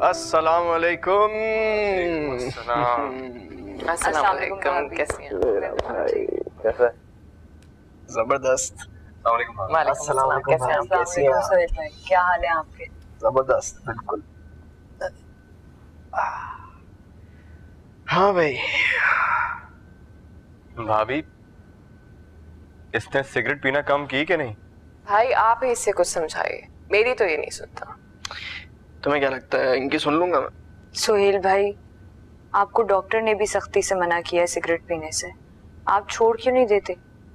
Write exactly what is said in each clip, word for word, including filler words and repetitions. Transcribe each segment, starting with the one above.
अस्सलाम वालेकुम। अस्सलाम वालेकुम। कैसी हैं? कैसा? जबरदस्त। अस्सलाम वालेकुम। कैसे हैं? कैसी हैं? सुहेल भाई, क्या हाल है आपके? जबरदस्त, बिल्कुल। हाँ भाई। भाभी, इसने सिगरेट पीना कम की कि नहीं? भाई आप ही इससे कुछ समझाइए, मेरी तो ये नहीं सुनता। तुम्हें क्या लगता है इनकी सुन लूंगा मैं? सुहेल भाई, आपको डॉक्टर ने भी सख्ती से मना किया है सिगरेट पीने से, आप छोड़ क्यों नहीं देते?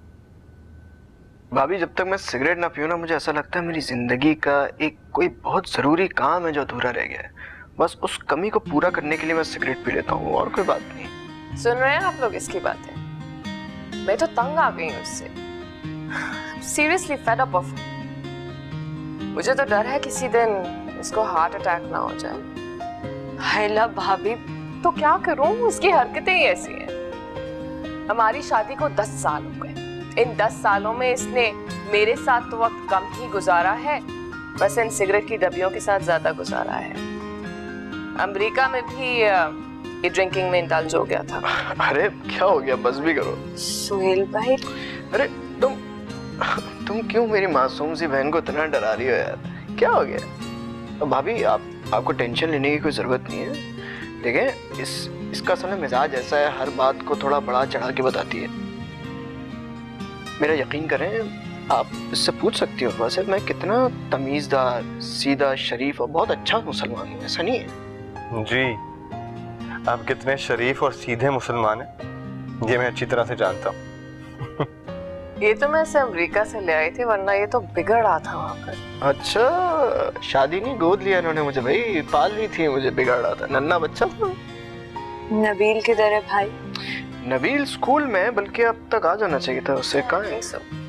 भाभी, जब तक मैं सिगरेट ना पीऊँ ना, मुझे ऐसा लगता है मेरी जिंदगी का एक कोई बहुत जरूरी काम है जो अधूरा रह गया है। बस उस कमी को पूरा करने के लिए मैं सिगरेट पी लेता हूँ, और कोई बात नहीं। सुन रहे हैं आप लोग इसकी बातें? मैं तो तंग आ गई हूँ उससे। Seriously fed up of. मुझे तो डर है किसी दिन इसको हार्ट अटैक ना हो जाए। हायला भाभी, तो क्या करूं, उसकी हरकतें ही ऐसी हैं। हमारी शादी को दस साल हो गए। इन दस सालों में इसने मेरे साथ तो वक्त कम ही गुजारा है, बस इन सिगरेट की डब्बियों के साथ ज्यादा गुजारा है। अमेरिका में भी ये ड्रिंकिंग में इंडल्ज हो गया था। अरे क्या हो गया, बस भी करो। सुहेल भाई, अरे तुम तुम क्यों मेरी मासूम सी बहन को इतना डरा रही हो यार? क्या हो गया? भाभी, आप आपको टेंशन लेने की कोई जरूरत नहीं है। देखें, इस इसका असल में मिजाज ऐसा है, हर बात को थोड़ा बड़ा चढ़ा के बताती है। मेरा यकीन करें, आप इससे पूछ सकती हो वैसे मैं कितना तमीज़दार, सीधा, शरीफ और बहुत अच्छा मुसलमान हूँ, ऐसा नहीं है? जी, आप कितने शरीफ और सीधे मुसलमान हैं ये मैं अच्छी तरह से जानता हूँ। ये तो मैं इसे अमेरिका से ले आई थी, वरना ये तो बिगड़ रहा था वहाँ पर। अच्छा, शादी नहीं, गोद लिया इन्होंने मुझे भाई, पाल रही थी मुझे, बिगड़ रहा था, नन्ना बच्चा था। नबील किधर है भाई? नबील स्कूल में, बल्कि अब तक आ जाना चाहिए था उससे। कहाँ है?